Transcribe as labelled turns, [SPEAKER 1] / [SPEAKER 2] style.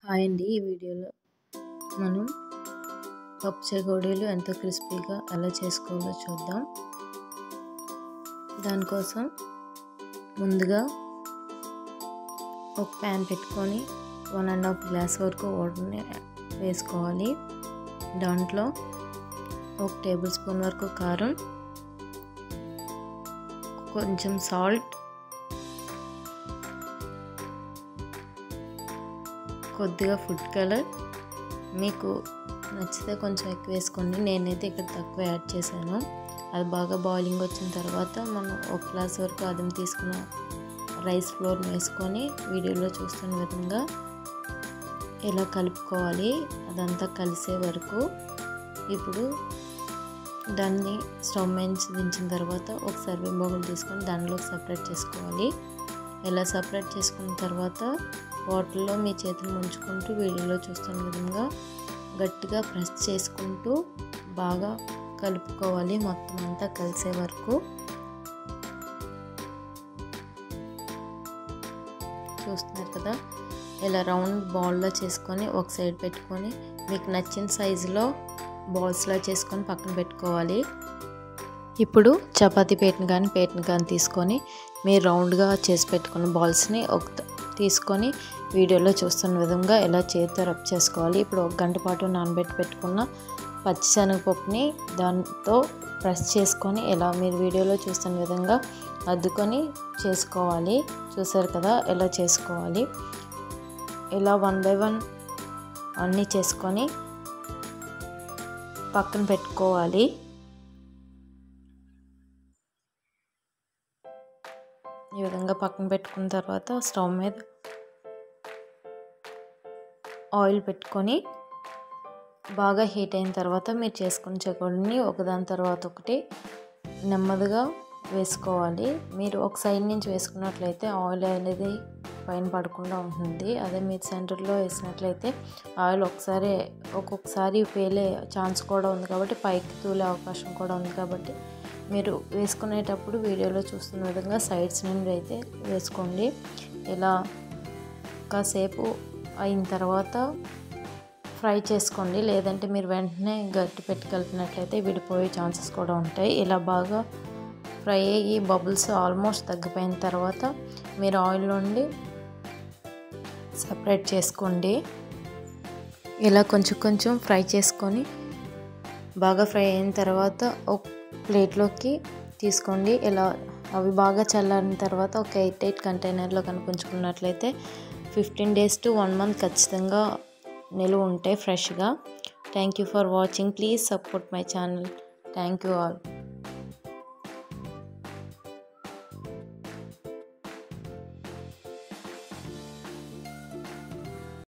[SPEAKER 1] Hi అండి, ఈ వీడియోలో మనం పప్పు చెకోడీలు ఎంతో క్రిస్పీగా ఎలా చేసుకోవాలో చూద్దాం. దానికోసం ముందుగా ఒక ప్యాన్ పెట్టుకొని 1.5 గ్లాస్ వరకు వాటర్ని వేసుకోవాలి. దాంట్లో 1 టేబుల్ స్పూన్ వరకు కారం, కొంచెం సాల్ట్, కొద్దిగా ఫుడ్ కలర్, మీకు నచ్చితే కొంచెం ఎక్కువ వేసుకోండి. నేనైతే ఇక్కడ తక్కువ యాడ్ చేశాను. అది బాగా బాయిలింగ్ వచ్చిన తర్వాత మనం 1 గ్లాస్ వరకు అదం తీసుకున్న రైస్ ఫ్లోర్ని వేసుకొని వీడియోలో చూస్తున్న విధంగా ఇలా కలుపుకోవాలి, అదంతా కలిసే వరకు. ఇప్పుడు దాన్ని స్టవ్ మీద దించిన తర్వాత ఒక సర్వింగ్ బౌల్ తీసుకొని దానిలోకి సపరేట్ చేసుకోవాలి. ఇలా సపరేట్ చేసుకున్న తర్వాత వాటర్లో మీ చేతులు ముంచుకుంటూ వీడియోలో చూస్తున్న విధంగా గట్టిగా ప్రెస్ చేసుకుంటూ బాగా కలుపుకోవాలి, మొత్తం అంతా కలిసే వరకు. చూస్తున్నారు కదా, ఇలా రౌండ్ బాల్లో చేసుకొని ఒక సైడ్ పెట్టుకొని మీకు నచ్చిన సైజులో బాల్స్లా చేసుకొని పక్కన పెట్టుకోవాలి. ఇప్పుడు చపాతీ పేటను కానీ తీసుకొని మీరు రౌండ్గా చేసి పెట్టుకున్న బాల్స్ని తీసుకొని వీడియోలో చూస్తున్న విధంగా ఇలా చేతితో రబ్ చేసుకోవాలి. ఇప్పుడు 1 గంట పాటు నానబెట్టి పెట్టుకున్న పచ్చిశనగపప్పుని దాంతో ప్రెస్ చేసుకొని ఇలా మీరు వీడియోలో చూస్తున్న విధంగా అద్దుకొని చేసుకోవాలి. చూసారు కదా, ఎలా చేసుకోవాలి. ఇలా 1 బై 1 అన్నీ చేసుకొని పక్కన పెట్టుకోవాలి. ఈ విధంగా పక్కన పెట్టుకున్న తర్వాత స్టవ్ మీద ఆయిల్ పెట్టుకొని బాగా హీట్ అయిన తర్వాత మీరు చేసుకున్న చెకోడీని ఒకదాని తర్వాత ఒకటి నెమ్మదిగా వేసుకోవాలి. మీరు ఒక సైడ్ నుంచి వేసుకున్నట్లయితే ఆయిల్ అనేది పైన పడకుండా ఉంటుంది. అదే మీరు సెంటర్లో వేసినట్లయితే ఆయిల్ ఒక్కొక్కసారి పేలే ఛాన్స్ కూడా ఉంది కాబట్టి పైకి తూలే అవకాశం కూడా ఉంది కాబట్టి మీరు వేసుకునేటప్పుడు వీడియోలో చూస్తున్న విధంగా సైడ్స్ నుండి అయితే వేసుకోండి. ఇలా కాసేపు అయిన తర్వాత ఫ్రై చేసుకోండి, లేదంటే మీరు వెంటనే గట్టి పెట్టి కలిపినట్లయితే విడిపోయే ఛాన్సెస్ కూడా ఉంటాయి. ఇలా బాగా ఫ్రై అయ్యి బబుల్స్ ఆల్మోస్ట్ తగ్గిపోయిన తర్వాత మీరు ఆయిల్ నుండి సపరేట్ చేసుకోండి. ఇలా కొంచెం ఫ్రై చేసుకొని బాగా ఫ్రై అయిన తర్వాత ఒక ప్లేట్లోకి తీసుకోండి. ఇలా అవి బాగా చల్లారిన తర్వాత ఒక ఎయిట్ కంటైనర్లో కనిపించుకున్నట్లయితే 15 days to 1 month ఖచ్చితంగా నిలువ ఉంటాయి ఫ్రెష్గా. Thank you for watching. Please support my channel. Thank you all.